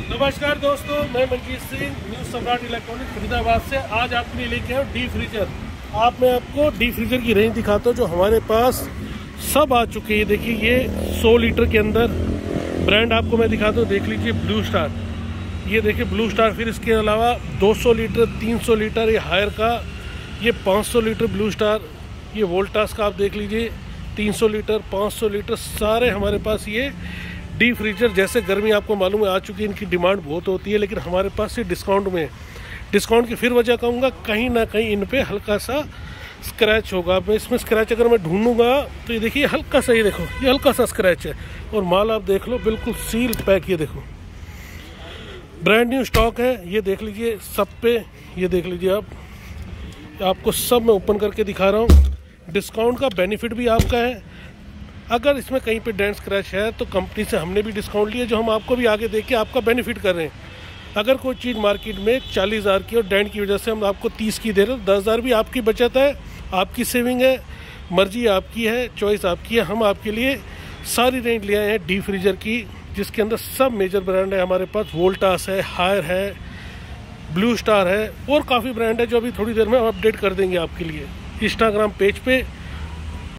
नमस्कार दोस्तों, मैं मनजीत सिंह न्यू सम्राट इलेक्ट्रॉनिक फरीदाबाद से। आज आपके लिए लेके आया डी फ्रीजर। मैं आपको डी फ्रीजर की रेंज दिखाता हूँ जो हमारे पास सब आ चुके हैं। देखिए ये 100 लीटर के अंदर ब्रांड आपको मैं दिखाता हूँ। देख लीजिए ब्लू स्टार, ये देखिए ब्लू स्टार। फिर इसके अलावा 200 लीटर, 300 लीटर ये हायर का, ये 500 लीटर ब्लू स्टार, ये वोल्टास का आप देख लीजिए 300 लीटर, 500 लीटर, सारे हमारे पास ये डी फ्रीजर। जैसे गर्मी आपको मालूम है आ चुकी है, इनकी डिमांड बहुत होती है, लेकिन हमारे पास ये डिस्काउंट में। डिस्काउंट की फिर वजह कहूँगा, कहीं ना कहीं इन पे हल्का सा स्क्रैच होगा। मैं इसमें स्क्रैच अगर मैं ढूंढूंगा तो ये देखिए हल्का सा, ये देखो ये हल्का सा स्क्रैच है। और माल आप देख लो बिल्कुल सील पैक, ये देखो ब्रांड न्यू स्टॉक है। ये देख लीजिए सब पे, ये देख लीजिए आपको सब मैं ओपन करके दिखा रहा हूँ। डिस्काउंट का बेनिफिट भी आपका है। अगर इसमें कहीं पे डेंट स्क्रैच है तो कंपनी से हमने भी डिस्काउंट लिया, जो हम आपको भी आगे देके आपका बेनिफिट कर रहे हैं। अगर कोई चीज़ मार्केट में 40,000 की और डेंट की वजह से हम आपको 30 की दे रहे हैं, 10,000 भी आपकी बचत है, आपकी सेविंग है, मर्जी आपकी है, चॉइस आपकी है। हम आपके लिए सारी रेंज ले आए हैं डी फ्रीजर की, जिसके अंदर सब मेजर ब्रांड है हमारे पास। वोल्टास है, हायर है, ब्लू स्टार है और काफ़ी ब्रांड है जो अभी थोड़ी देर में अपडेट कर देंगे आपके लिए। इंस्टाग्राम पेज पे